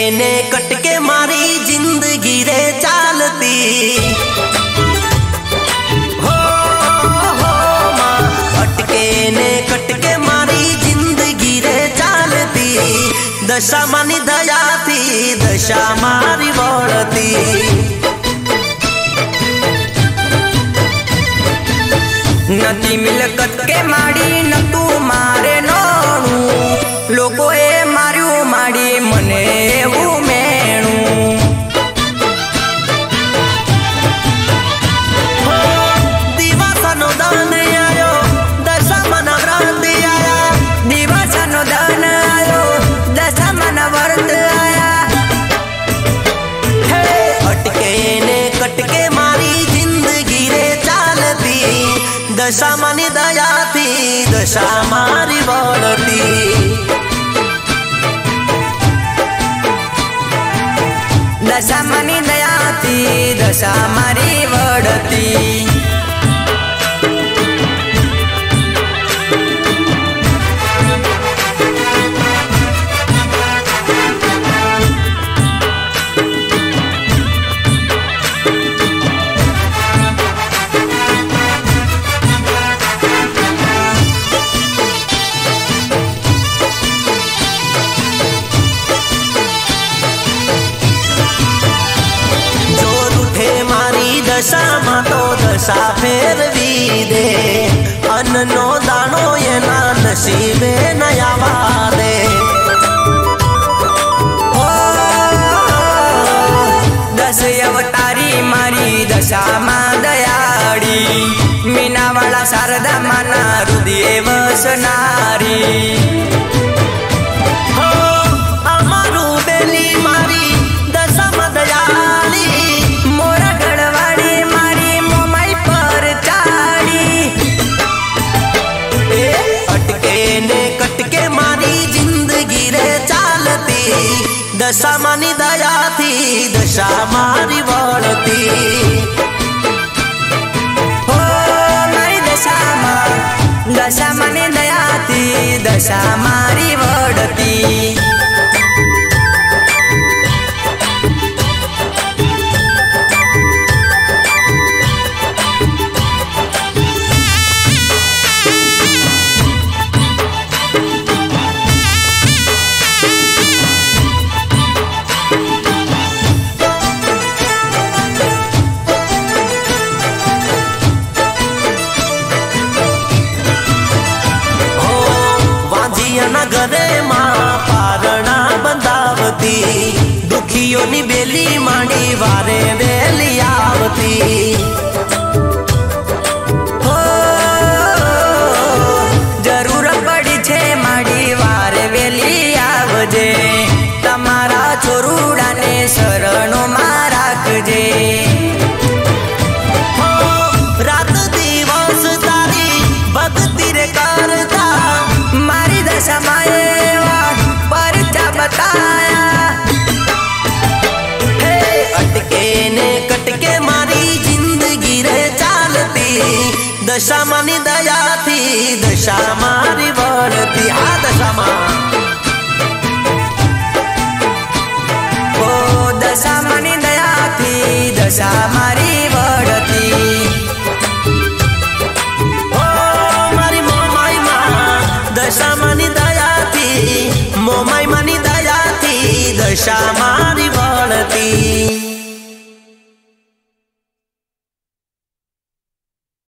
ने कटके मारी जिंदगी रे चालती हो माँ अटके ने कटके मारी जिंदगी रे चालती दशा मानी दया थी दशा मारी वळती नती मिलकत के माड़ी न तू मारे नोणू लोगो ए मार्यू माड़ी मने एवू मेणू दिवसनो दान आयो दशा मन व्रत आया दिवसनो दान आयो दशा मन व्रत आया अटके ने कटके मारी जिंदगी रे चालती दशा मानी दया थी दशा मारी वळती दशा मानी दया थी दशा मारी वळती दशा मा तो दशा फेरवी दे अन्नो दाणो एना नसीबे नया वादे दस अवतारी मारी दशा मा दयाड़ी मीनावाला शारदा माना हृदय वसनारी अमारू बेली मारी दशा मा दयाली दशा मानी दया थी दशा मारी वळती हो मारी दशा मानी दया थी दशा मारी वळती घरे माँ पारणा बंधावती दुखियों नी बेली माड़ी वारे वेली आवती हो जरूर पड़ी छे माड़ी वारे वेली आवजे तमारा छोरूड़ा ने शरणों में राखजे रात दिवस तारी भक्ति रे करता मारी दशा माएवा परिचा बताया अटके ने कटके मारी जिंदगी रे चालती दशा मानी दया थी दशा मारी वळती।